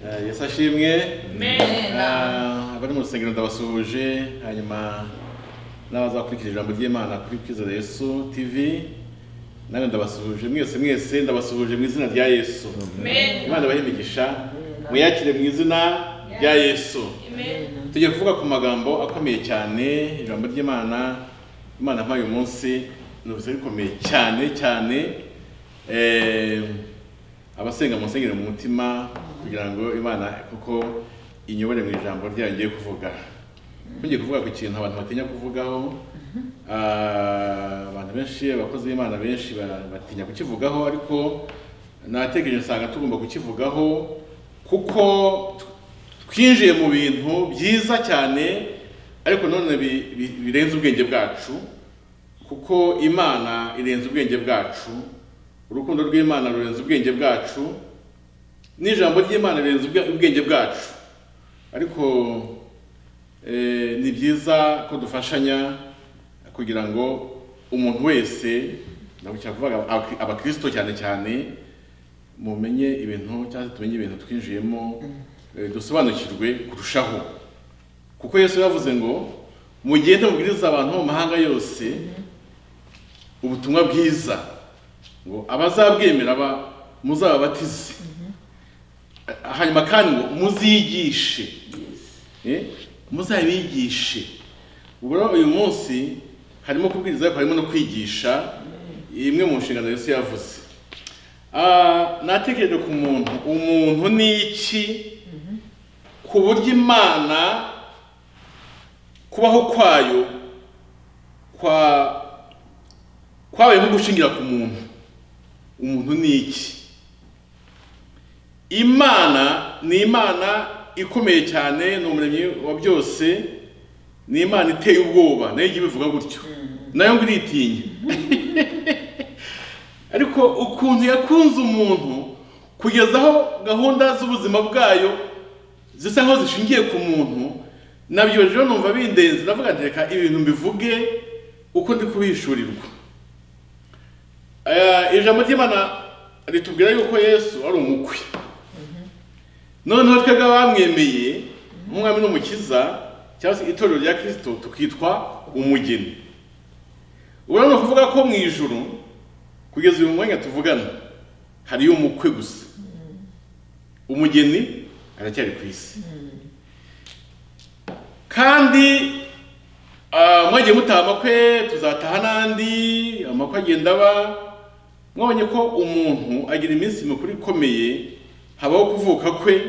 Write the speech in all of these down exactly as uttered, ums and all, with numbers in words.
Yesu ashimwe. Amen. Abari mu rusengero ndabasuhuje, hanyuma n'abazakurikira ijambo ry'Imana kuri Kwizera Yesu T V. Nange ndabasuhuje mwese mwese ndabasuhuje mu izina rya Yesu. Amen. Imana bahimigisha muyakire mu izina rya Yesu. Amen. Tugiye kuvuga ku magambo akomeye cyane, ijambo ry'Imana Imana mpaye umunsi n'ubuzima bikomeye cyane cyane eh abasenga mu nsengero mu mutima kugira ngo Imana kuko inyobore mu ijambo ryayo ngiye kuvuga. Ngiye kuvuga ku kintu abantu batinya kuvugaho, abantu benshi abakozi b'Imana benshi batinya kukivugaho, ariko natekereje nsanga tugomba kukivugaho kuko twinjiye mu bintu byiza cyane, ariko none birenze ubwenge bwacu, kuko Imana irenze ubwenge bwacu, urukundo rw'Imana rurenze ubwenge bwacu, n'ijambo ry'Imana rirenze ubwenge bwacu. Ariko eh ni byiza ko dufashanya kugira ngo umuntu wese nabucya kuvuga abakristo cyane cyane mumenye ibintu cyangwa tumenye ibintu twinjiyemo, dusobanukirwe kurushaho, kuko Yesu yavuze ngo mugende mubwiriza abantu mu mahanga yose ubutumwa bwiza, ngo abazabwemera ba muzababatize, hanyuma kandi ngo muzigishe, eh muzabigishe. Ubwo uyu munsi harimo kubwiriza, ariko harimo no kwigisha, imwe mu nshingano Yesu yavuze. Ah natekereje ku muntu, umuntu ni iki ku buryo Imana kubaho kwayo kwa kwabaye nko gushingira ku muntu. Umuntu ni iki? Imana ni Imana ikomeye cyane, ni umuremyi wa byose, ni Imana iteye ubwoba, nayo igiye bivuga gutyo, nayo ngo iritinye. Ariko ukuntu yakunze umuntu kugeza aho gahunda z'ubuzima bwayo zisa nkaho zishingiye ku muntu, nabyo rero numva bindenze, ndavuga nti reka ibintu mbivuge uko ndi kubihishurirwa. Ijambo ry'Imana ritubwira yuko Yesu ari umukwe, noneho twebwe bamwemeye nk'umwami n'umukiza, cyangwa se itorero rya Kristo tukitwa umugeni. Ubwo no kuvuga ko mu ijuru kugeza uyu mwanya tuvugana hari umukwe gusa, umugeni aracyari ku isi. Kandi mwagiye mutaha amakwe, tuzataha n'andi amakwe agenda aba. Mwabonye ko umuntu agira iminsi mikuru ikomeye, habaho kuvuka kwe,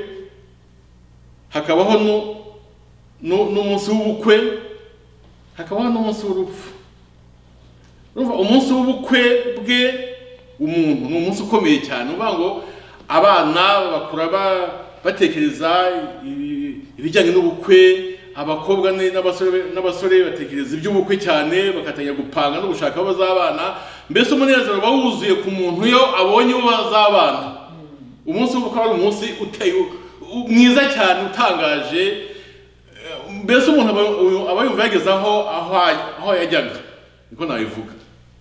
hakabaho n'umunsi w'ubukwe, hakabaho n'umunsi w'urupfu. Urumva umunsi w'ubukwe bwe umuntu ni umunsi ukomeye cyane, uvuga ngo abana bakura batekereza ibijyanye n'ubukwe, abakobwa n'abasore n'abasore batekereza iby'ubukwe cyane, bakatangira gupanga no gushaka abo bazabana. Mbese umunezero bawuzuye ku muntu iyo abonye abo bazabana. Umunsi w'ubukwe ari umunsi uteye mwiza cyane, utangaje. Mbese umuntu aba yumva yageze aho aho yajyaga, niko nabivuga.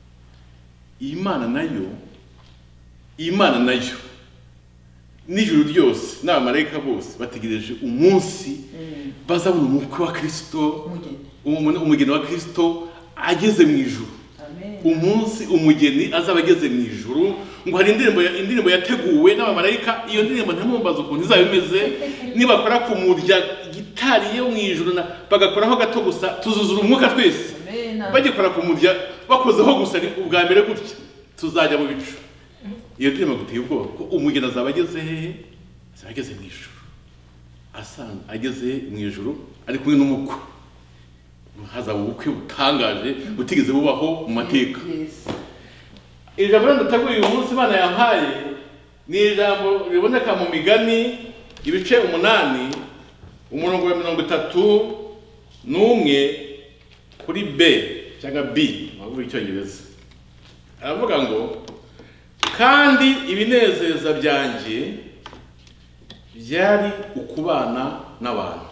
Imana nayo Imana nayo n'ijuru ryose n'abamarayika bose bategereje umunsi bazabona umukwe wa Kristo, umugeni wa Kristo ageze mu ijuru. Umunsi umugeni azaba ageze mu ijuru, ngo hari indirimbo indirimbo yateguwe n'abamarayika. Iyo ndirimbo ntamumbaza ukuntu izaba imeze, nibakora ku murya gitari yo mu ijuru bagakoraho gato gusa tuzuzura umwuka twese. Bagikora ku murya bakozeho gusa ubwa mbere gutya tuzajya mu bicu. Iyo ndirimbo guteye ubwoba ko umugeni azaba ageze hehe? Azaba ageze mu ijuru, asanga ageze mu ijuru ari kumwe n'umukwe. Hazaba ubukwe butangaje butigeze bubaho mu mateka. Ijambo ndateguye uyu munsi Imana yampaye ni ijambo riboneka mu Migani ibice umunani umurongo wa mirongo itatu n'umwe kuri B cyangwa B mu Cyongereza. Aravuga ngo kandi ibinezeza byanjye byari ukubana n'abantu,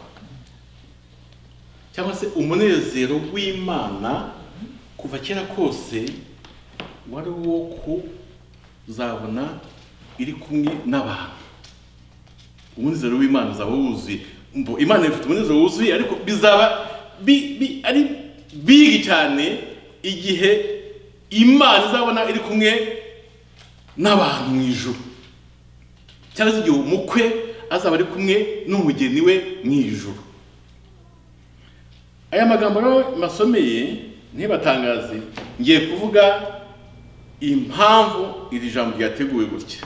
cyangwa se umunezero w'Imana kuva kera kose wari wo kuzabona iri kumwe n'abantu. umunezero w'Imana uzaba wuzuye. Mbo Imana ifite umunezero wuzuye, ariko bizaba bi, bi, ari bigi cyane igihe Imana izabona iri kumwe n'abantu mu ijuru, cyangwa se igihe umukwe azaba ari kumwe n'umugeni we mu ijuru. Aya magambo rero masomeye ntibatangaze, ngiye kuvuga impamvu iri jambo ryateguwe gutya.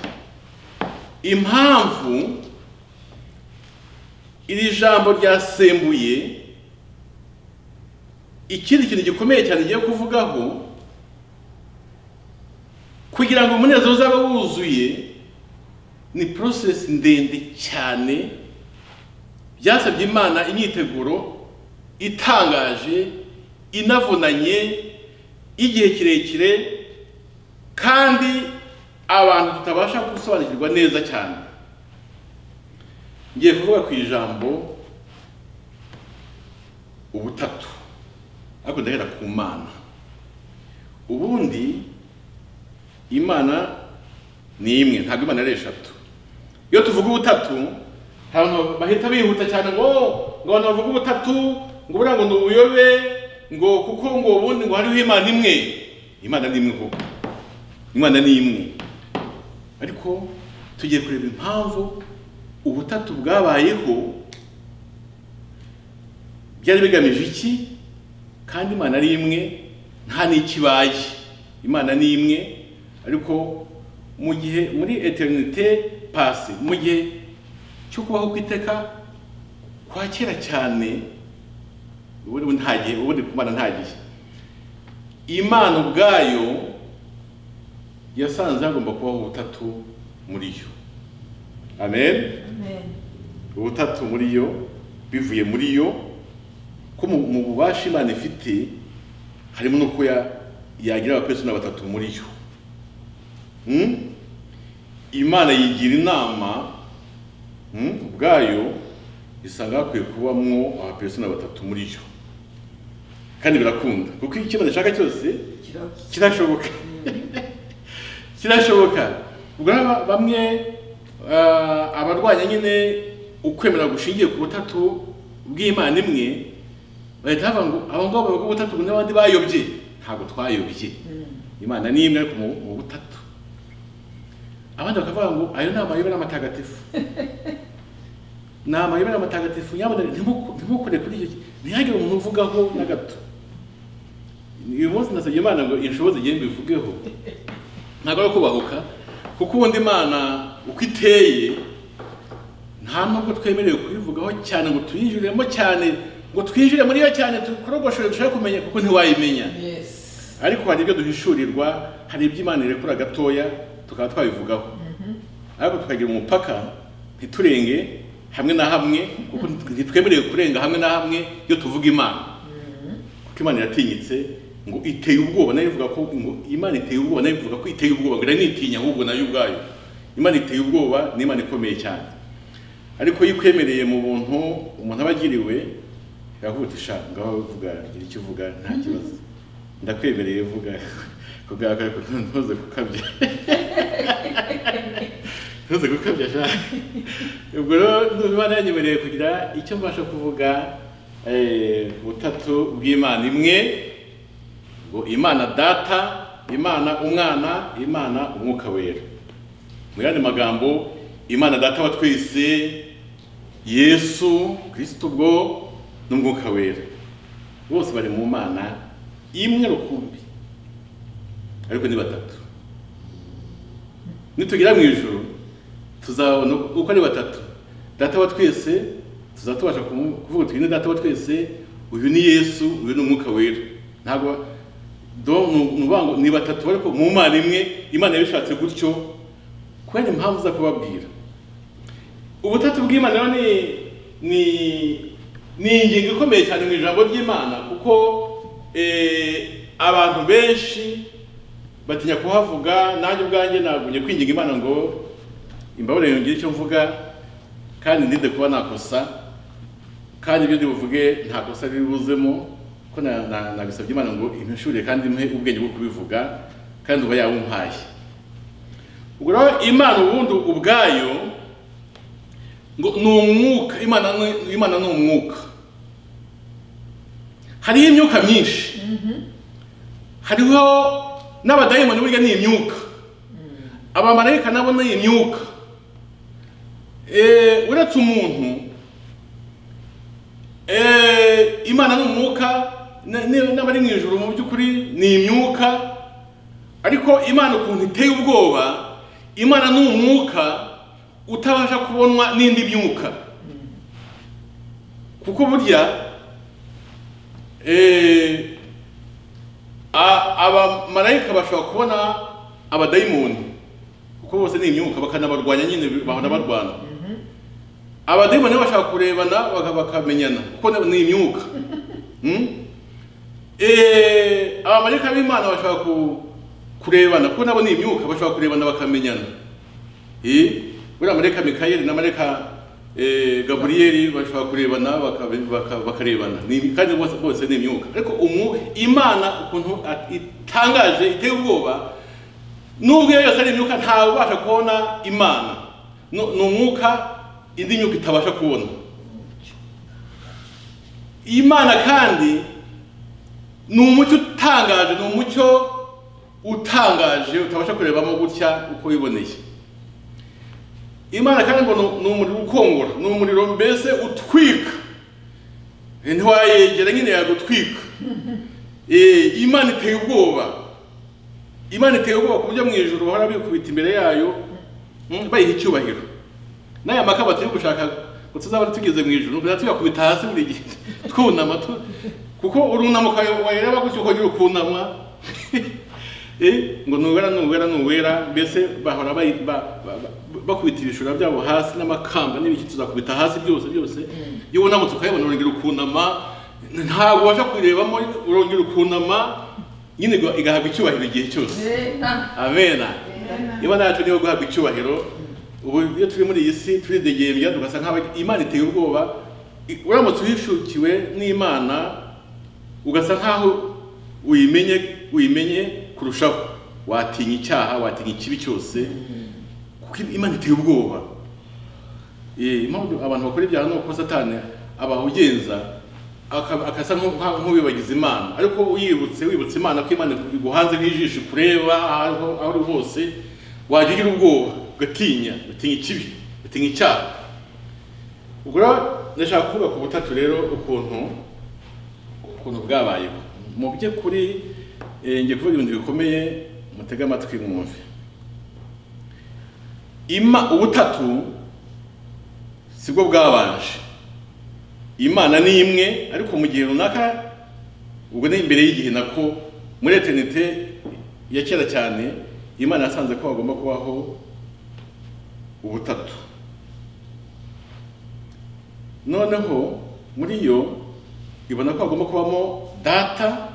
Impamvu iri jambo ryasembuye ikindi kintu gikomeye cyane ngiye kuvugaho, kugira ngo umunezero uzabe wuzuye ni process ndende cyane, byasabye Imana imyiteguro itangaje, inavunanye, igihe kirekire, kandi abantu tutabasha gusobanukirwa neza cyane. Ngiye kuvuga ku ijambo ubutatu, ariko ndahera ku Mana. Ubundi Imana ni imwe, ntabwo Imana ari eshatu. Iyo tuvuga ubutatu, abantu bahita bihuta cyane ngo ngo abantu bavuga ubutatu, ngo buriya ngo ubuyobe, ngo kuko ngo ubundi ngo hariho Imana imwe. Imana ni imwe koko, Imana ni imwe, ariko tugiye kureba impamvu ubutatu bwabayeho, byari bigamije iki, kandi Imana ari imwe, nta n'ikibaye. Imana ni imwe, ariko mu gihe muri eternité passée, mu gihe cyo kubaho kwiteka kwa kera cyane, ubundi nta gihe, ubundi Imana nta gihe, Imana ubwayo yasanze hagomba kubaho ubutatu muri yo. Amen. Amen. Ubutatu muri yo bivuye muri yo, ko mu bubasha Imana ifite harimo no ko yagira abapersona batatu muri yo. Hmm? Imana yigira inama hmm? ubwayo isanga hakwiye kubamwo abapersona batatu muri yo, kandi birakunda kuko icyo Imana ishaka cyose kirashoboka. Kirashoboka. Ubwo bamwe abarwanya nyine ukwemera gushingiye ku butatu bw'Imana imwe, bahita bavuga ngo abo ngabo bavuga ubutatu n'abandi bayobye. Ntabwo twayobye, Imana ni imwe ariko mu butatu. Abandi bakavuga ngo ayo ni amayobera amatagatifu, ni amayobera amatagatifu, nyabona ntimukore kuri icyo, ntihagire umuntu uvugaho na gato. Uyu munsi nasabye Imana ngo inshoboze igihe mbivugeho, ntabwo ari kubahuka, kuko ubundi Imana uko iteye nta nubwo twemerewe kuyivugaho cyane ngo tuyinjiremo cyane, ngo twinjire muri yo cyane tukorogoshore dushaka kumenya, kuko ntiwayimenya. Yes. Ariko hari ibyo duhishurirwa, hari ibyo Imana irekura gatoya tukaba twabivugaho. Ariko tukagira umupaka ntiturenge hamwe na hamwe, kuko ntitwemerewe kurenga hamwe na hamwe iyo tuvuga Imana. Kuko Imana iratinyitse, ngo iteye ubwoba, nayo ivuga ko ngo Imana iteye ubwoba, nayo ivuga ko iteye ubwoba, ngo nitinya ahubwo nayo ubwayo. Imana iteye ubwoba, ni Imana ikomeye cyane. Ariko yikwemereye mu buntu umuntu abagiriwe, yavutisha ngaho uvuga gira icyo uvuga, nta kibazo, ndakwemereye vuga, kugaga ko ntuze gukabya. Ntuze gukabya sha. Ubwo rero Imana yanyemereye kugira icyo mbasha kuvuga eh butatu bw'Imana imwe, ngo Imana Data, Imana Umwana, Imana Umwuka Wera. Mu yandi magambo, Imana Data wa twese, Yesu Kristo bwo n'Umwuka Wera, bose bari mu Mana imwe rukumbi, ariko ni batatu. Nitugira mu ijuru tuzabona uko ari batatu. Data wa twese tuzatubasha kuvuga tuyi ni Data wa twese, uyu ni Yesu, uyu ni Umwuka Wera. Ntabwo do nubango ni batatu ariko mu Mana imwe. Imana yabishatse gutyo kubera impamvu za kubabwira. Ubutatu bw'Imana ni ni ni ingingo ikomeye cyane mu ijambo ry'Imana, kuko eh abantu benshi batinya kuhavuga. Nanjye ubwanjye nagumye kwinginga Imana ngo imbabare yongere icyo mvuga, kandi ndinde kuba nakosa, kandi ibyo ndibuvuge nta kosa ribuzemo, ko nabisabye Imana ngo impishurire kandi impe ubwenge bwo kubivuga, kandi uba yawumpaye. Ubwo rero Imana ubundi ubwayo ngo ni umwuka. Imana ni Imana ni umwuka. Hariho imyuka myinshi. Hariho n'abadayimoni burya ni imyuka. Abamarayika nabo ni imyuka. Eh uretse umuntu eh Imana ni umwuka, n'abari mu ijuru mu by'ukuri ni imyuka. Ariko Imana ukuntu iteye ubwoba, Imana ni umwuka utabasha kubonwa n'indi myuka. Kuko burya eh abamarayika bashobora kubona abadayimoni, kuko bose ni imyuka, bakanabarwanya nyine bahora barwana. Abadayimoni bashaka kurebana bakamenyana, kuko ni imyuka. Eh abamarayika b'Imana bashaka kurebana, kuko nabo ni imyuka, bashaka kurebana bakamenyana. Eh buriya marayika Mikayeli na marayika eh Gaburiyeli bashaka kurebana bakarebana, kandi bose bose ni imyuka. Ariko umu Imana ukuntu itangaje iteye ubwoba, nubwo yose ari imyuka ntawe ubasha kubona Imana. Ni umwuka indi myuka itabasha kubona Imana. Kandi ni umucyo utangaje, ni umucyo utangaje utabasha kurebamo gutya uko wiboneye. Imana kandi ngo ni umuriro ukongora, ni umuriro mbese utwika, ntiwayegera nyine yagutwika. Eh Imana iteye ubwoba. Imana iteye ubwoba ku buryo mu ijuru bahora bikubita imbere yayo bayiha icyubahiro. N'aya makaba turi gushaka ngo tuzaba tugeze mu ijuru, tuyakubita hasi buri gihe twunama, kuko urunama wayireba gutyo uko ukunama. Eh ngo nuwera nuwera nuwera, mbese bahora bakubita ibishura byabo hasi n'amakamba n'ibiki, tuzakubita hasi byose byose. Iyo ubonamo tukayibona urongera ukunama, ntabwo washa kurebamo, urongera ukunama, nyine igahabwa icyubahiro igihe cyose. Amena. Imana yacu niyo guhabwa icyubahiro. Ubu iyo turi muri iyi si turidegembya tugasa nk'aba Imana iteye ubwoba. Uramutse uhishukiwe n'Imana ugasa nkaho uyimenye uyimenye kurushaho, watinya icyaha, watinya ikibi cyose, kuko Imana iteye ubwoba. Eh impamvu abantu bakora ibyaha no ko Satani abahugenza akasa nk'ubibagiza Imana. Ariko uyibutse wibutse Imana ko Imana iguhanze nk'ijisho kureba aho aho hose, wagira ubwoba, gatinya, gatinya ikibi, gatinya icyaha. Ubwo ndashaka kuvuga ku butatu rero ukuntu ukuntu bwabayeho. Mu bye kuri ngiye kuvuga ibintu bikomeye, mutega amatwi mwumve. Ima ubutatu sibwo bwabanje. Imana ni imwe, ariko mu gihe runaka, ubwo ni imbere y'igihe nako, muri eternite ya kera cyane, Imana yasanze ko bagomba kubaho ubutatu. Noneho muri yo ibona ko hagomba kubamo data,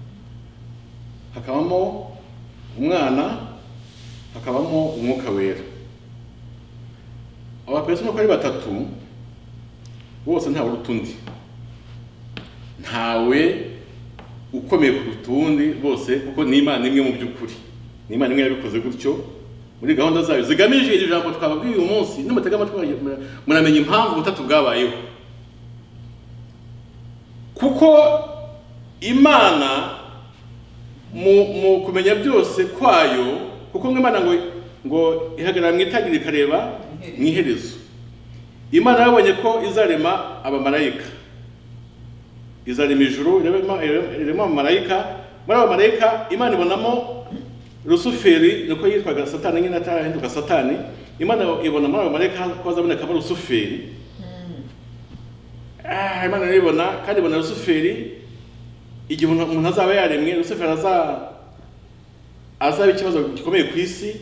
hakabamo umwana, hakabamo umwuka wera. Aba persona ko ari batatu bose ntawe urutundi, ntawe ukomeye ku rutundi bose, kuko ni Imana imwe mu by'ukuri. Ni Imana imwe yabikoze gutyo muri gahunda zayo zigamije iri jambo twababwiye uyu munsi. Nimutega amatwi muramenya impamvu ubutatu bwabayeho. Kuko Imana mu kumenya byose kwayo, kuko Imana ngo ngo ihagarara mu itangira ikareba mu iherezo. Imana yabonye ko izarema abamarayika, izarema ijuru, irema abamarayika. Muri abamarayika Imana ibonamo Lusuferi, niko yitwaga Satani, nyine atarahinduka Satani. Imana ibona muri abamarayika ko azabonekamo Lusuferi. Ah, Imana ibona kandi ibona Lusuferi igihe umuntu azaba yaremwe. Lusuferi aza azaba ikibazo gikomeye ku isi,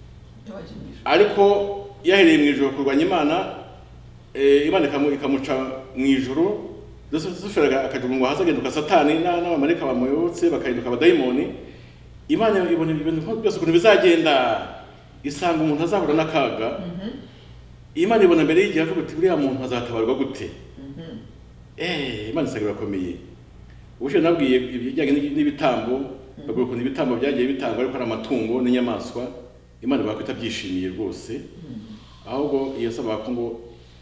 ariko yahereye mu ijuru kurwanya Imana. Eh Imana ikamuca mu ijuru, Lusuferi akajumwa hazagenduka Satani n'abamarayika bamuyobotse bakahinduka abadayimoni. Imana ibona ibintu byose ukuntu bizagenda, isanga umuntu azahura n'akaga. Imana ibona mbere y'igihe avuga ati buriya muntu azatabarwa gute. Eh Imana isanga birakomeye. Ubushe nabwiye ibijyanye n'ibitambo, bagura ukuntu ibitambo byagiye bitangwa ariko ari amatungo n'inyamaswa. Imana bakwita byishimiye rwose, ahubwo iyo saba ko ngo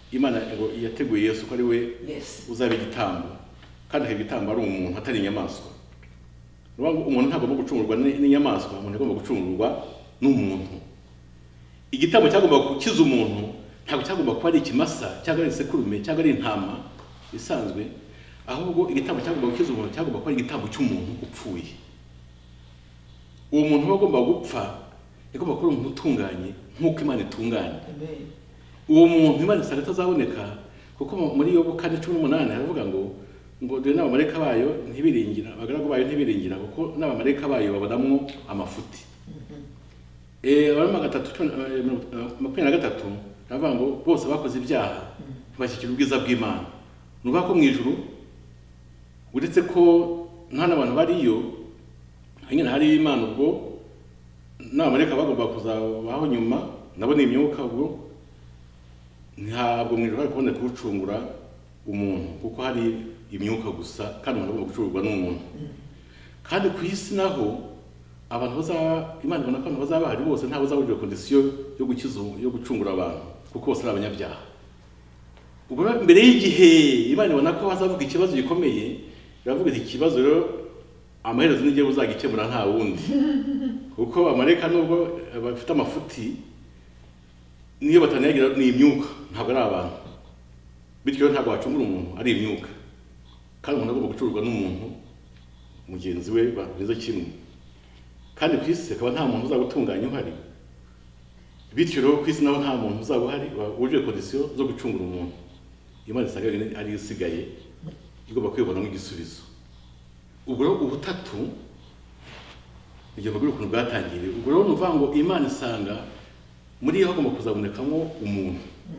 Imana ngo yateguye Yesu ko ari we Yes. uzaba igitambo, kandi aka gitambo ari umuntu atari inyamaswa. Umuntu ntabwo agomba gucungurwa n'inyamaswa, umuntu agomba gucungurwa n'umuntu. Igitambo cyagomba gukiza umuntu ntabwo cyagomba kuba ari ikimasa cyangwa ari isekurume cyangwa ari intama bisanzwe, ahubwo igitambo cyagomba gukiza umuntu cyagomba kuba ari igitambo cy'umuntu upfuye. Uwo muntu agomba gupfa yagomba kuba umuntu utunganye nk'uko Imana itunganye. Amen. Uwo muntu Imana isanga atazaboneka, kuko muri Yobu kane cumi n'umunani haravuga ngo ngo dore n'abamarayika bayo ntibiringira, abagaragu bayo ntibiringira, kuko n'abamarayika bayo babonamo amafuti. Eh abari gatatu makumyabiri na gatatu haravuga ngo bose bakoze ibyaha ntibashyikira ubwiza bw'Imana. Nuvuga ko mu ijuru uretse ko nta n'abantu bariyo, hanyuma hari Imana ubwo n'abamarayika bagomba kuzabaho nyuma, nabo ni imyuka ubwo ntabwo mu ijuru hari kuboneka gucungura umuntu, kuko hari imyuka gusa, kandi umuntu agomba gucungurwa n'umuntu. Kandi ku isi naho abantu bazaba, Imana ibona ko abantu bazaba bahari bose ntabwo bazabujijwe kondisiyo yo gukiza yo gucungura abantu, kuko bose ari abanyabyaha. Ubwo mbere y'igihe Imana ibona ko hazavuga ikibazo gikomeye, iravuga iti ikibazo rero amaherezo n'igihe uzagikemura nta wundi, kuko amareka nubwo bafite amafuti niyo batanagira ni imyuka, ntabwo ari abantu. Bityo ntabwo wacungura umuntu, ari imyuka, kandi umuntu agomba gucururwa n'umuntu mugenzi we bameze kimwe. Kandi ku isi akaba nta muntu uzagutunganya uhari, bityo rero ku isi naho nta muntu uzaba uhari wujuje kondisiyo zo gucungura umuntu. Imana isanga ari isigaye igomba kwibonamo igisubizo. Ubwo rero ubutatu igihe bagura ukuntu bwatangiriye, ubwo rero nuvuga ngo Imana isanga muri yo hagomba kuzabonekamo umuntu.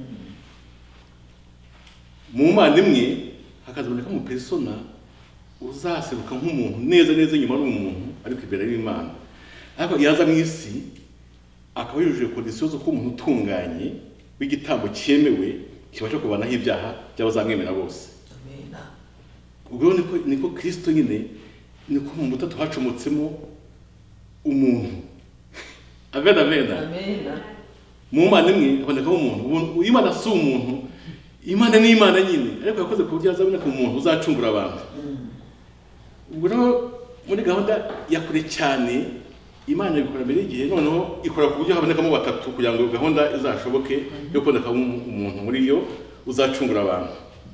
Mu Mana imwe hakazabonekamo persona uzaseruka nk'umuntu neza neza nyuma n'umuntu, ariko imbere y'Imana. Ariko yaza mu isi akaba yujuje kondisiyo zo kuba umuntu utunganye w'igitambo cyemewe kibasha kubanaho ibyaha by'abazamwemera bose. Amen. Ubwo niko niko Kristo nyine niko mu butatu hacomotsemo umuntu. Amen amen. Amen. Mu Mana imwe habonekamo umuntu. Imana si umuntu, Imana ni Imana nyine, ariko yakoze ku buryo azaboneka umuntu uzacungura abantu. Ubwo rero muri gahunda ya kure cyane Imana ikora mbere y'igihe, noneho ikora ku buryo habonekamo batatu kugira ngo gahunda izashoboke yo kuboneka umuntu muri yo uzacungura abantu.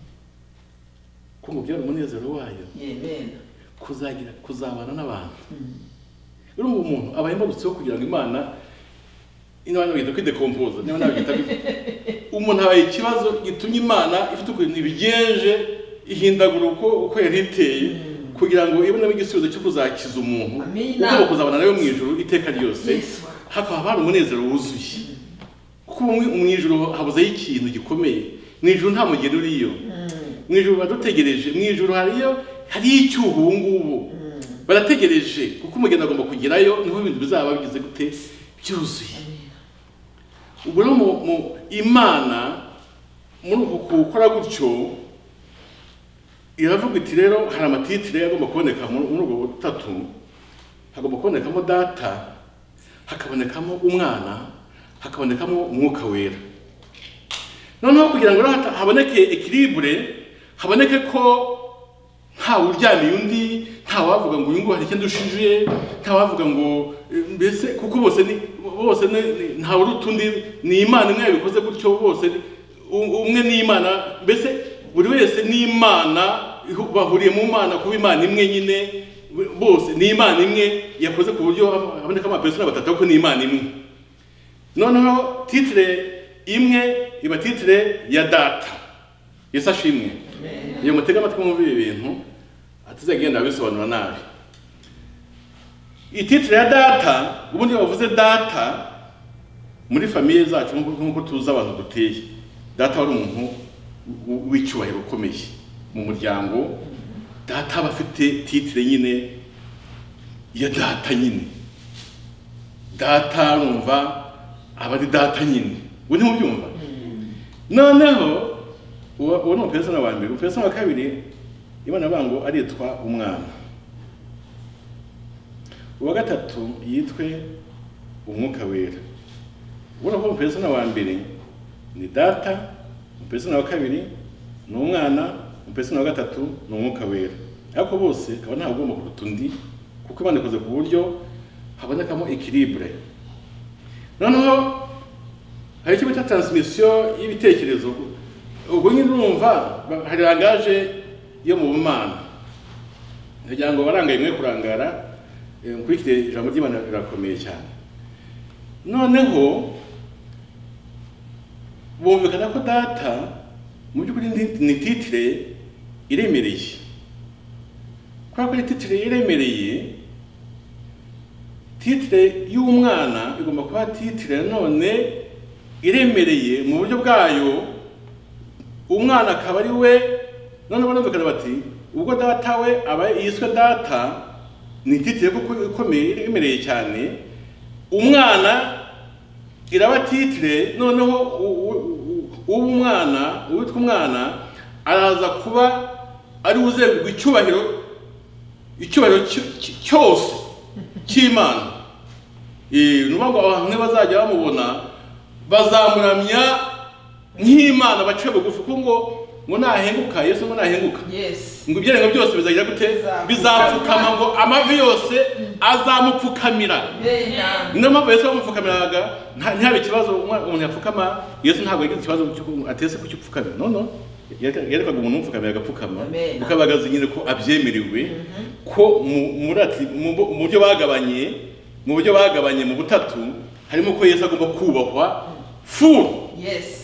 Ko ngo byari umunezero wayo. Amen. Kuzagira kuzabana n'abantu. Rero umuntu aba yimbarutseho kugira ngo Imana inabana bita kwidecompose, niba nabita umuntu abaye ikibazo gitumye Imana ifite ukuntu ibigenje ihindagura uko uko yari iteye, kugira ngo ibonemo igisubizo cyo kuzakiza umuntu uko kuzabana nayo mu ijuru iteka ryose. Hakaba hari umunezero wuzuye, kuko mu ijuru habuze ikintu gikomeye. Mu ijuru nta mugeni uriyo, mu ijuru badutegereje, mu ijuru hariyo hari icyuho ubu ngubu barategereje, kuko umugeni agomba kugerayo niho ibintu bizaba bigize gute byuzuye. Ubwo rero mu Imana muri uko gukora gutyo iravuga iti rero hari amatitire agomba kuboneka muri ubwo butatu. Hagomba kubonekamo Data, hakabonekamo Umwana, hakabonekamo Umwuka Wera. Noneho kugira ngo haboneke equilibre, haboneke ko nta uryamiye undi, nta wavuga ngo uyu ngo hari ikindi ushije, nta wavuga ngo mbese kuko bose ni bose nta urutundi, ni Imana imwe yabikoze gutyo, bose umwe ni Imana, mbese buri wese ni Imana, bahuriye mu Mana kuba Imana imwe nyine, bose ni Imana imwe yakoze ku buryo haboneka amapersona batatu ariko ni Imana imwe. Noneho titre imwe iba titre ya Data. Yesu ashimwe. Iyo mutega amatwi mu bintu atazagenda abisobanura nabi. Ititre ya Data, ubundi bavuze Data muri famille zacu nk'uko tuza abantu duteye. Data wari umuntu w'icyubahiro ukomeye mu muryango. Data aba afite titre nyine ya Data nyine. Data numva aba ari Data nyine. We ntimubyumva? Noneho uwo ni persona wa mbere. Persona wa kabiri Imana bango aritwa Umwana. Uwa gatatu yitwe Umwuka Wera. Ubona ko persona wa mbere ni Data, umupersona wa kabiri ni umwana, umupersona wa gatatu ni umwuka wera. Ariko bose akaba nta ugomba kuruta undi kuko Imana ikoze ku buryo habonekamo equilibre. Noneho hari icyo bita transmission y'ibitekerezo. Ubwo nyine urumva hari langage yo mu Mana. Kugira ngo barangaye mwe kurangara nkurikire ijambo ry'Imana rirakomeye cyane. Noneho bumvikana ko data mu by'ukuri ni titre iremereye. Kwa ko titre iremereye, titre y'umwana igomba kuba titre none iremereye mu buryo bwayo. Umwana akaba ari we none barumvikana bati ubwo data we aba yiswe data, ni titre kuko ikomeye iremereye cyane. Umwana iraba titre noneho ubu umwana uwitwa umwana araza kuba ari uzegurwa icyubahiro icyubahiro cyose cy'Imana. Eh nubango abantu bazajya bamubona bazamuramya nk'Imana baciye bugufi kuko ngo ngo nahenguka Yesu ngo nahenguka. Yes. Ngo ibyerengo byose bizagira gute bizapfukama ngo amavi yose azamupfukamira. Amen. Niyo mpamvu Yesu bamupfukamiraga ntabe ikibazo umuntu yapfukama. Yesu ntabwo yagize ikibazo cyo atese ku cyupfukamira. No no. Yerekaga umuntu umupfukamira agapfukama ukabagaza nyine ko abyemerewe ko muri ati mu buryo bagabanye mu buryo bagabanye mu butatu harimo ko Yesu agomba kubahwa full. Yes.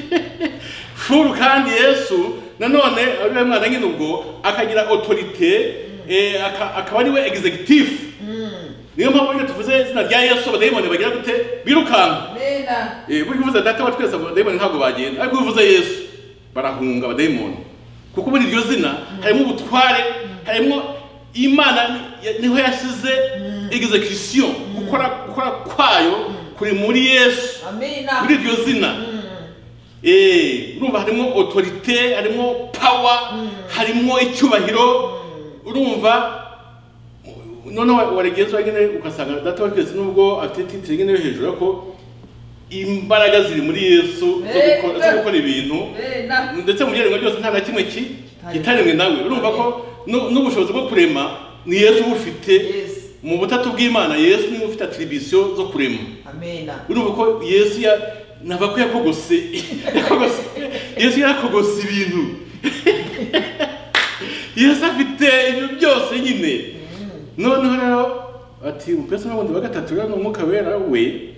Full kandi Yesu nanone ari mwana nyine ubwo akagira autorité eh akaba ari we executive. Niyo mpamvu iyo tuvuze izina rya Yesu abadayimoni bagira gute birukanga. Amen. Eh buri kuvuza data wa twese abadayimoni ntabwo bagenda, ariko bivuze Yesu barahunga abadayimoni kuko muri iryo zina harimo ubutware, harimo Imana niho yasize execution gukora gukora kwayo kuri muri Yesu. Amen. Muri iryo zina eh urumva harimo autorité, harimo power, harimo icyubahiro. Urumva noneho waregenzo nyine ukasanga data wa twese nubwo afite titre nyine yo hejuru ko imbaraga ziri muri Yesu zo gukora ibintu ndetse mu byerengo byose nta na kimwe kitaremwe nawe. Urumva ko n'ubushobozi bwo kurema ni Yesu ufite mu butatu bw'Imana. Yesu ni ufite attribution zo kurema. Amen. Urumva ko Yesu ya nava ko yakogose yakogose Yesu yakogose ibintu. Yesu afite ibyo byose nyine. Noneho rero ati umupesa n'abundi wa gatatu rero n'umwuka wera we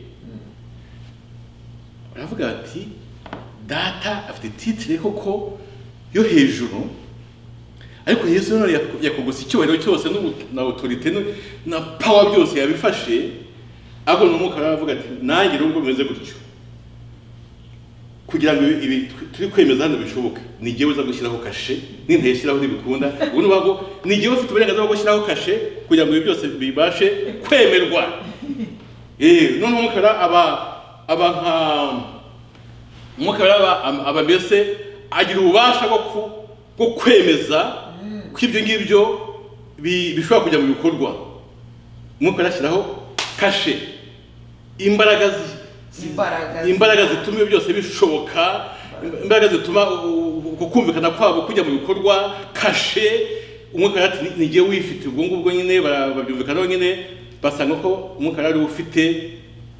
aravuga ati data afite titre koko yo hejuru, ariko Yesu none yakogose icyubahiro cyose na autorité na power byose yabifashe. Ako n'umwuka aravuga ati nanjye rubwo bimeze gutyo kugira ngo ibi turi kwemeza hano bishoboka ni giye uza gushyiraho kashe n'inteshiraho n'ibikunda. Ubu nubago ni giye ufite uburenganzira bwo gushyiraho kashe kugira ngo ibi byose bibashe kwemerwa. Eh none umukara aba aba nka umukara aba aba mbese agira ububasha bwo bwo kwemeza ko ibyo ngibyo bishobora kujya mu bikorwa. Umukara ashyiraho kashe imbaraga imbaraga zituma byose bishoboka, imbaraga zituma kukumvikana kwabo kujya mu bikorwa. Kashe umwuka ati nigiye wifite ubwo ngubwo nyine babyumvikana nyine basanga ko umwuka ari ufite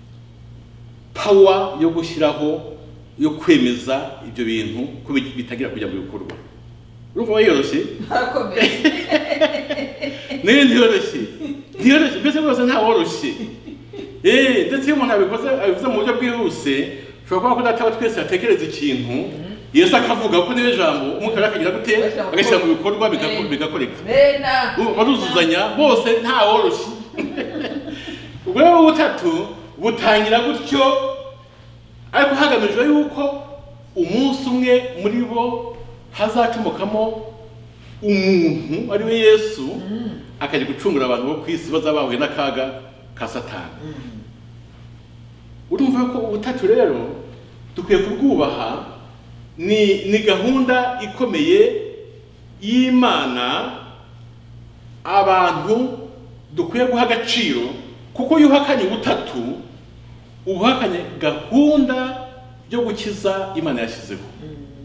power yo gushyiraho yo kwemeza ibyo bintu ko bitagira kujya mu bikorwa. Urumva bayoroshye akomeye ne ntiyoroshye ntiyoroshye mbese bose nta woroshye. Eh ndetse iyo umuntu abikoze abivuze mu buryo bwihuse ushobora kuba ko data wa twese atekereza ikintu Yesu akavuga ko niwe jambo umukara akagira gute agashyira mu bikorwa bigakoreka. Baruzuzanya bose nta woroshye. Ubwo butatu butangira gutyo, ariko hagamijwe yuko umunsi umwe muri bo hazacumukamo umuntu ari we Yesu akajya gucungura abantu bo kwisi bazabahuye n'akaga ka Satani. Urumva ko ubutatu rero dukwiye kubwubaha, ni ni gahunda ikomeye y'Imana abantu dukwiye guha agaciro, kuko yuhakanye ubutatu ubuhakanye gahunda yo gukiza Imana yashyizeho.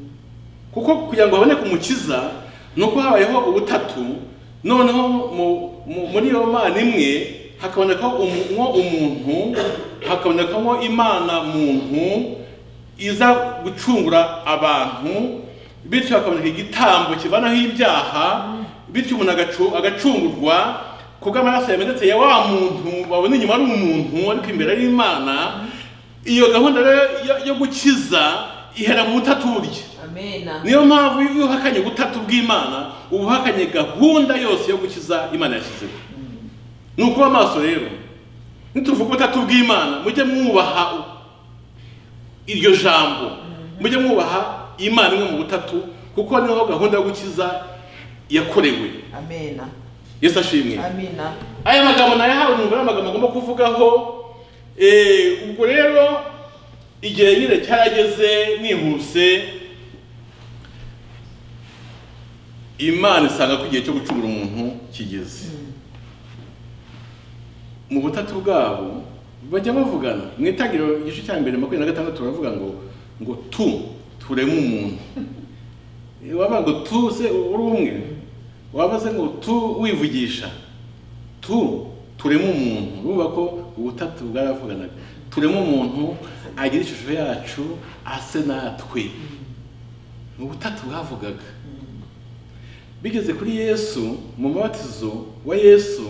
kuko kugira ngo haboneke umukiza nuko habayeho ubutatu, noneho muri iyo Mana imwe hakabonekaho umuntu, hakabonekamo Imana muntu iza gucungura abantu, bityo hakaboneka igitambo kivanaho ibyaha, bityo umuntu agacungurwa kubw'amaraso yamenetse ya wa muntu babona inyuma ari umuntu ariko imbere ari Imana. Iyo gahunda yo gukiza ihera mu butatu burya. Amena. Niyo mpamvu iyo uhakanye ubutatu bw'Imana uba uhakanye gahunda yose yo gukiza Imana yashyizeho. Ni ukuba amaso rero, nituvuga ubutatu bw'Imana mujye mwubaha iryo jambo, mujye mwubaha Imana imwe mu butatu, kuko niho gahunda yo gukiza yakorewe. Amena. Yesu ashimwe. Amina. Aya magambo nayo hawe numva amagambo ngomba kuvugaho. Eh ubwo rero igihe nyine cyarageze nihuse, Imana isanga ko igihe cyo gucungura umuntu kigeze. Mu butatu bwabo bajya bavugana mu itangiriro igice cya mbere makumyabiri na gatandatu baravuga ngo ngo tu tureme umuntu. Wavuga ngo tu se uri umwe, wabaze ngo tu wivugisha, tu tureme umuntu. Urumva ko ubutatu bwaravuganaga, tureme umuntu agira ishusho yacu ase natwe. Mu butatu bwavugaga. Bigeze kuri Yesu, mu mubatizo wa Yesu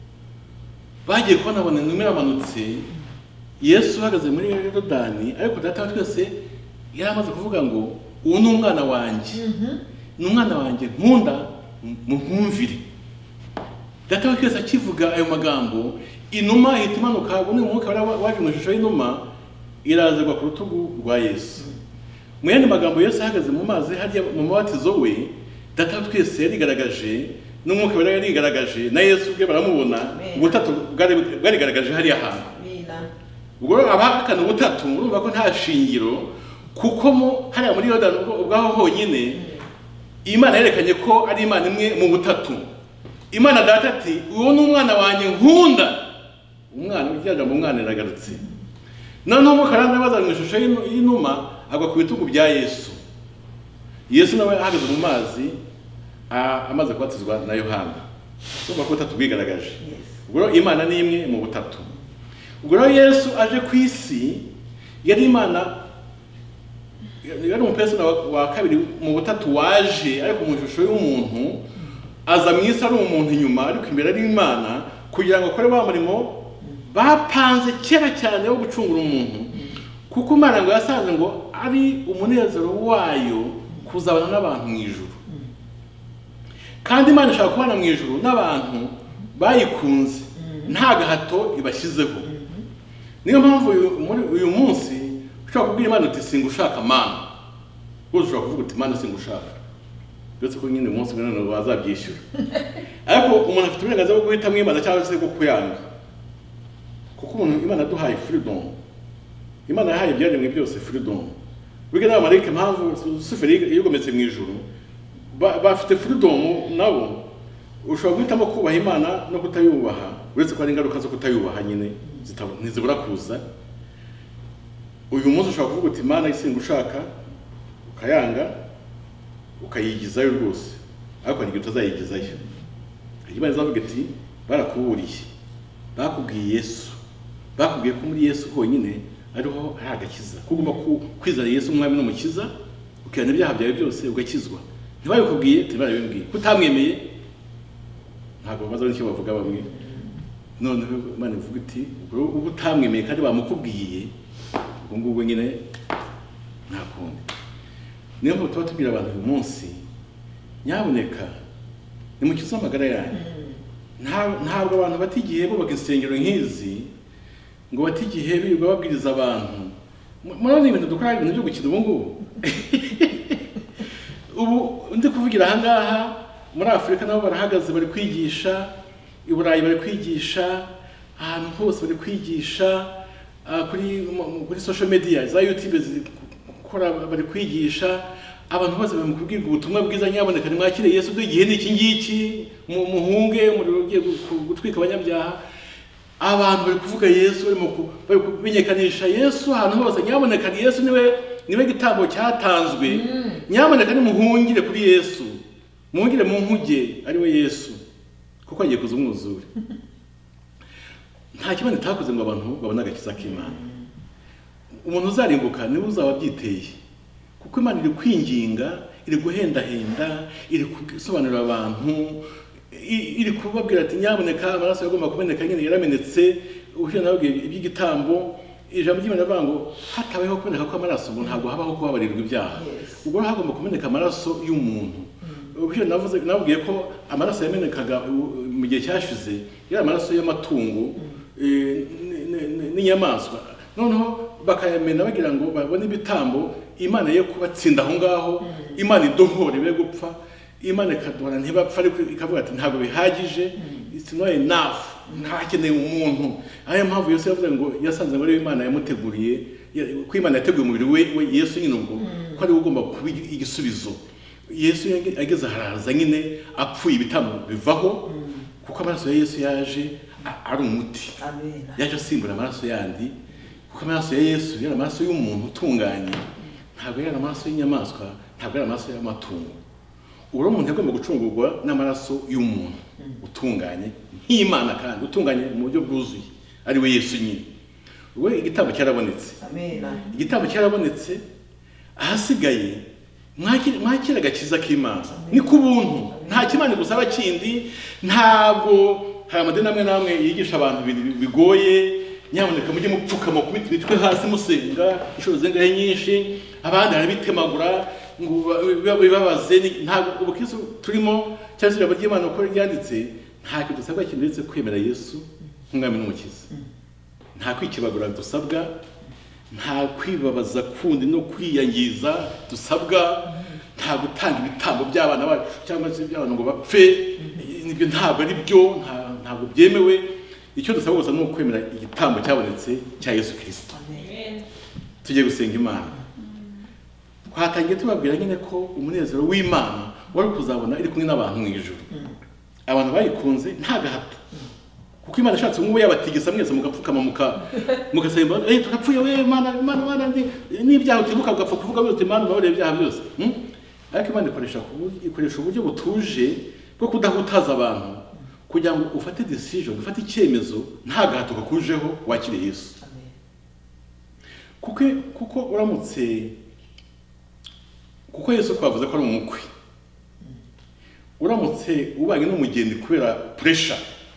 bagiye kubona abona intumwa iramanutse, Yesu uhagaze muri Yorodani, ariko data wa twese yaramaze kuvuga ngo uwo ni umwana wanjye, ni umwana wanjye nkunda mumwumvire. Data wa twese akivuga ayo magambo, inuma ihita imanuka, bumwe mu mwuka waje mu ishusho y'inuma irazirwa ku rutugu rwa Yesu. Mu yandi magambo Yesu ahagaze mu mazi hariya mu mubatizo we, data wa twese yarigaragaje, n'umwuka wera yarigaragaje, na Yesu ubwe baramubona. Ubutatu bwarigaragaje hariya hantu. Ubwo abahakana ubutatu urumva ko nta shingiro, kuko mu hariya muri Yorodani ubwaho honyine Imana yerekanye ko ari Imana imwe mu butatu. Imana data ati uwo ni umwana wanjye nkunda. Umwana ujyaga mu mwana iragarutse. Noneho mu karanda baza mu ishusho y'inuma agwa ku bitugu bya Yesu. Yesu nawe ahagaze mu mazi amaze kubatizwa na Yohana. Urumva ko butatu bwigaragaje. Ubwo Imana ni imwe mu butatu. Ubwo Yesu aje ku isi yari Imana, yari umupesona wa kabiri mu butatu waje ariko mu ishusho y'umuntu, aza mu isi ari umuntu inyuma ariko imbere ari Imana, kugira ngo akore wa murimo bapanze kera cyane wo gucungura umuntu. Kuko Imana ngo yasanze ngo ari umunezero wayo kuzabana n'abantu mu ijuru, kandi Imana ishaka kubana mu ijuru n'abantu bayikunze nta gahato ibashyizeho. Niyo mpamvu muri uyu munsi ushobora kubwira Imana uti singushaka Mana, rwose ushobora kuvuga uti Mana singushaka, ndetse ko nyine umunsi umwe none bazabyishyura. Ariko umuntu afite uburenganzira bwo guhitamo Imana cyangwa se bwo kuyanga, kuko umuntu Imana duhaye freedom. Imana yahaye ibyaremwe byose freedom. Biga n'abamarayika impamvu Lusiferi yigometse mu ijuru bafite freedom nabo. Ushobora guhitamo kubaha Imana no kutayubaha, uretse ko ari ingaruka zo kutayubaha nyine ntizibura kuza. Uyu munsi ushobora kuvuga uti Imana isingushaka, ukayanga ukayigizayo rwose, ariko n'igihe utazayigizayo. Imana izavuga iti barakuburiye, bakubwiye Yesu, bakubwiye ko muri Yesu honyine ariho hari agakiza, kuguma kwizera Yesu umwami n'umukiza, ukihana ibyaha byawe byose ugakizwa. Ntibayikubwiye ntibarabimbwiye, kutamwemeye ntabwo baza n'icyo bavuga bamwe. Noneho Imana ivuga iti ubwo utamwemeye kandi bamukubwiye, ubwo ngubwo nyine nta kundi. Niyo mpamvu tuba tubwira abantu uyu munsi, nyaboneka nimukize amagara yanyu. Ntabwo abantu batigihe bubaka insengero nk'izi ngo batigihe birirwa babwiriza abantu. Murabona ibintu dukora ibintu byo gukina ubu ngubu. Ubu ndi kuvugira aha ngaha muri Afurika nabo barahagaze bari kwigisha, i Burayi bari kwigisha, ahantu hose bari kwigisha, kuri kuri social media za YouTube zikora bari kwigisha, abantu bose bari mu kubwirwa ubutumwa bwiza. Nyaboneka nimwakire Yesu, dugihe n'iki ngiki, muhunge umuriro ugiye gutwika abanyabyaha. Abantu bari kuvuga Yesu, bari kumenyekanisha Yesu ahantu hose. Nyaboneka Yesu niwe niwe gitambo cyatanzwe, nyamuneka nimuhungire kuri Yesu, muhungire mu nkuge ari we Yesu, kuko agiye kuza umwuzure. Nta kimana itakoze ngo abantu babone agakiza k'Imana. Umuntu uzarimbuka niwe uzaba byiteye, kuko Imana iri kwinginga, iri guhendahenda, iri gusobanurira abantu, iri kubabwira ati nyamuneka amaraso yagomba kumeneka nyine yaramenetse. Uhiye nawe iby'igitambo, ijambo ry'Imana rivuga ngo hatabayeho kumeneka kw'amaraso ngo ntabwo habaho kubabarirwa ibyaha. Ubwo hagomba kumeneka amaraso y'umuntu. Uhiye navuze nabwiye ko amaraso yamenekaga mu gihe cyashize yari amaraso y'amatungo n'inyamaswa, noneho bakayamena bagira ngo babone ibitambo Imana yo kubatsinda aho ngaho, Imana idohora ibe gupfa, Imana ikaduhora ntibapfa, ariko ikavuga ati ntabwo bihagije, it's not enough, ntakeneye umuntu. Ayo mpamvu Yesu yavuze ngo yasanze ngo ari Imana yamuteguriye, ko Imana yateguye umubiri we Yesu nyine ubwo ko ari ugomba kuba igisubizo. Yesu ageze haraza nyine apfuye ibitambo bivaho, kuko amaraso ya Yesu yaje ari umuti. Amen. Yaje asimbura amaraso yandi, kuko amaraso ya Yesu yari amaraso y'umuntu utunganye, ntabwo yari amaraso y'inyamaswa, ntabwo yari amaraso y'amatungo. Uro umuntu yagomba gucungurwa n'amaraso y'umuntu utunganye nk'Imana, kandi utunganye mu buryo bwuzuye ari we Yesu nyine. We igitambo cyarabonetse. Amen. Igitambo cyarabonetse, ahasigaye mwakira agakiza k'Imana ni ku buntu, nta kimana gusaba kindi. Ntabwo hari amadini amwe namwe yigisha abantu ibintu bigoye, nyamuneka mujye mupfukama ku mitwe hasi musenga inshuro zengahe nyinshi, abandi arabitemagura ngo bibabaze. Ntabwo ubukristo turimo cyangwa ijambo ry'Imana uko ryanditse, ntacyo dusabwa kintu uretse kwemera Yesu nk'umwami n'umukiza. Nta kwikibagura dusabwa, nta kwibabaza kundi no kwiyangiza dusabwa, nta gutanga ibitambo by'abana bacu cyangwa se by'abantu ngo bapfe. Nibyo ntabwo ari byo, ntabwo byemewe. Icyo dusabwa gusa ni ukwemera igitambo cyabonetse cya Yesu Kristo. Amen. Tugiye gusenga Imana. Twatangiye tubabwira nyine ko umunezero w'Imana wari kuzabona iri kumwe n'abantu mu ijuru. Abantu bayikunze nta gahato, kuko Imana ishatse umwe yabatigisa mwese mugapfukama muka mugasemba, eh turapfuye we Imana Imana Imana n'ibyaha utibuka ugapfa kuvuga ngo Imana babareye ibyaha byose. Ariko Imana ikoresha ikoresha uburyo butuje bwo kudahutaza abantu, kugira ngo ufate decision, ufate icyemezo nta gahato gakujeho wakire Yesu. Kuko kuko uramutse kuko Yesu twavuze ko ari umukwe, uramutse ubanye n'umugeni kubera pressure,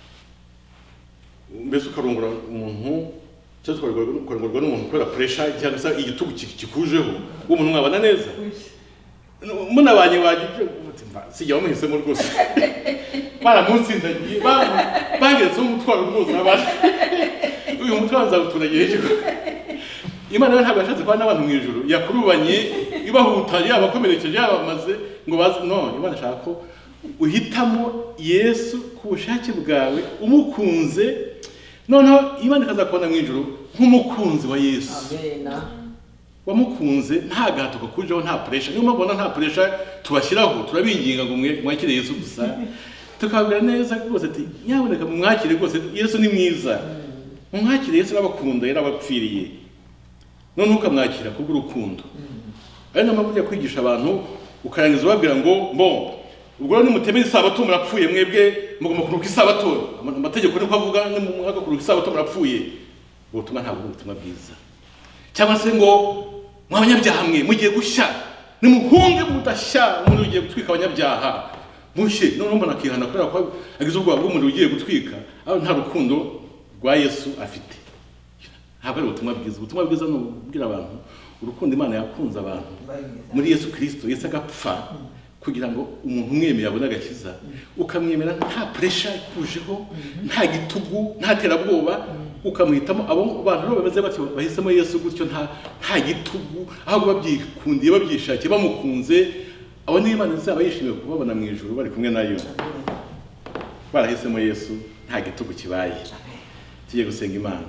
mbese ukarongora umuntu cyangwa ukarongorwa n'umuntu kubera pressure cyangwa se igitugu kikujeho, uwo muntu mwabana neza munabanye wagiye sijya bamuhisemo rwose, baramunsindagiye bageze umutwaro rwose n'abandi, uyu mutwaro nzawuturagiye. Imana ntabwo yashatse kuba n'abantu mu ijuru yakurubanye ibahutaye, abakomerekeje yabamaze ngo bazi. No, Imana ishaka ko uhitamo Yesu ku bushake bwawe umukunze, noneho Imana ikazakubona mu ijuru nk'umukunzi wa Yesu. Amen. Wamukunze nta gahato gakujeho, nta pressure. Niyo mabona nta pressure tubashyiraho, turabinginga ngo mwakire Yesu gusa, tukabwira neza rwose ati nyaboneka mwakire rwose, Yesu ni mwiza, mwakire Yesu arabakunda, yarabapfiriye, none ukamwakira kubw'urukundo. Ari n'amavuta yo kwigisha abantu, ukarangiza ubabwira ngo mbo ubwo ni mutemera isabato murapfuye, mwebwe mugomba kuruka isabato, amategeko niko avuga, ni mwaka kuruka isabato murapfuye. Ubutumwa ntabwo ari ubutumwa bwiza. Cyangwa se ngo mwabanyabyaha mwe mugiye gushya, nimuhunge mudashya, umuntu ugiye gutwika abanyabyaha mushye. None mbona akihana kubera ko agize ubwoba bw'umuntu ugiye gutwika, aho nta rukundo rwa Yesu afite. Ntabwo ari ubutumwa bwiza. Ubutumwa bwiza ni ubwira abantu urukundo Imana yakunze abantu muri Yesu Kristo. Yesu agapfa kugira ngo umuntu umwemeye abone agakiza, ukamwemera nta pressure ikujeho, nta gitugu, nta terabwoba, ukamuhitamo. Abo bantu bameze batyo bahisemo Yesu gutyo, nta nta gitugu, ahubwo babyikundiye, babyishakiye, bamukunze. Abo ni Imana izaba yishimiye kubabona mu ijuru bari kumwe nayo, barahisemo Yesu, nta gitugu kibaye. Tugiye gusenga Imana.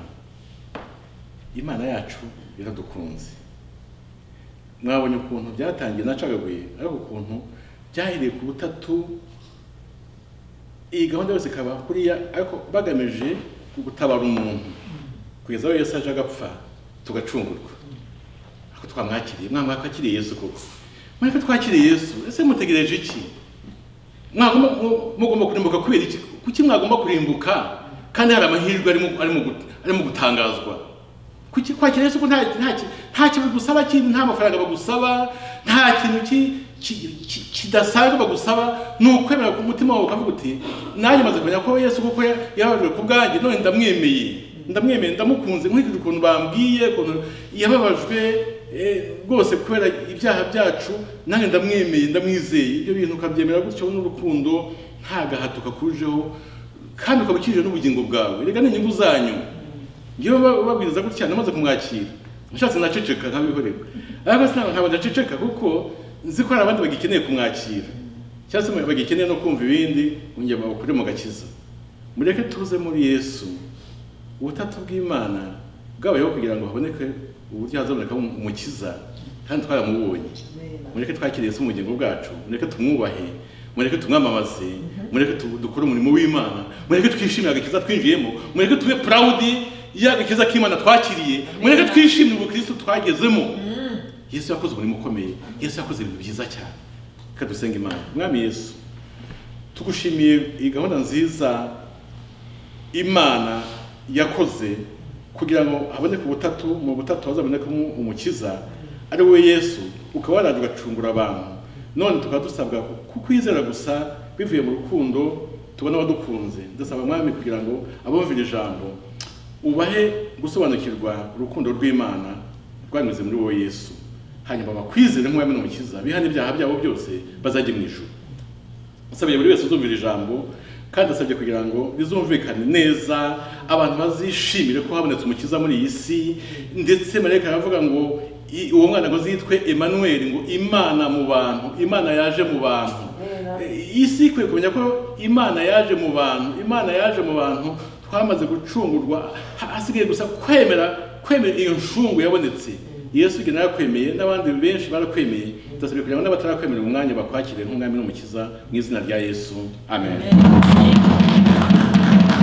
Imana yacu iradukunze. Mwabonye ukuntu byatangiye nacagaguye, ariko ukuntu byahiriye ku butatu, iyi gahunda yose ikaba kuriya, ariko bagamije gutabara umuntu kugeza aho Yesu aje agapfa tugacungurwa. Ariko twamwakiriye, mwamwakiriye Yesu koko. mureke twakire Yesu. Ese mutegereje iki? Mwagomba mugomba kurimbuka kubera iki? Kuki mwagomba kurimbuka kandi hari amahirwe arimo arimo arimo gutangazwa? Kuki kwakira Yesu ko nta nta nta kintu gusaba, kintu nta mafaranga bagusaba, nta kintu kidasanzwe bagusaba, nukwemera ku mutima wawe ukavuga uti nanjye maze kumenya ko Yesu kuko yababajwe ku bwanjye, none ndamwemeye ndamwemeye ndamukunze nkwikije ukuntu bambwiye ukuntu yababajwe rwose kubera ibyaha byacu, nanjye ndamwemeye ndamwizeye. Ibyo bintu ukabyemera gutyo n'urukundo nta gahato kakujeho kandi ukabukije n'ubugingo bwawe. Rega n'inyungu zanyu ngiye babwiriza gutya namaze kumwakira nshatse naceceka nkabihorerwa, ariko sinaba ntabwo ndaceceka kuko nzi ko hari abandi bagikeneye kumwakira cyangwa se bagikeneye no kumva ibindi ngiye bakure mu gakiza. Mureke tuze muri Yesu, ubutatu bw'Imana bwabayeho kugira ngo haboneke uburyo hazaboneka umukiza kandi twaramubonye. Mureke twakire Yesu mu bugingo bwacu, mureke tumwubahe, mureke tumwamamaze, mureke dukore umurimo w'Imana, mureke twishimire agakiza twinjiyemo, mureke tube proud y'agakiza k'Imana twakiriye, mureke twishimire ubukristo twagezemo. Yesu yakoze umurimo ukomeye, Yesu yakoze ibintu byiza cyane. Reka dusenge Imana. Mwami Yesu, tugushimiye iyi gahunda nziza Imana yakoze kugira ngo haboneke ubutatu, mu butatu hazabonekamo umukiza ari we Yesu, ukaba waraje ugacungura abantu. None tukaba dusabwa kukwizera gusa bivuye mu rukundo tubona wadukunze. Ndasaba Mwami kugira ngo abumvira ijambo ubahe gusobanukirwa urukundo rw'Imana rwanyuze muri wowe Yesu, hanyuma bakwizere nk'uwami n'umukiza, bihane ibyaha byabo byose bazajye mu ijuru. Nsabye buri wese uzumvira ijambo kandi asabye kugira ngo bizumvikane neza, abantu bazishimire ko habonetse umukiza muri iyi si, ndetse marayika aravuga ngo uwo mwana ngo zitwe Emmanuel, ngo Imana mu bantu, Imana yaje mu bantu. Isi ikwiye kumenya ko Imana yaje mu bantu, Imana yaje mu bantu, twamaze gucungurwa, hasigaye gusa kwemera kwemera iyo nshungu yabonetse. Yesu igena yakwemeye n'abandi benshi barakwemeye, ndasabye kugira ngo n'abatarakwemera umwanya bakwakire nk'umwami n'umukiza mu izina rya Yesu. Amen.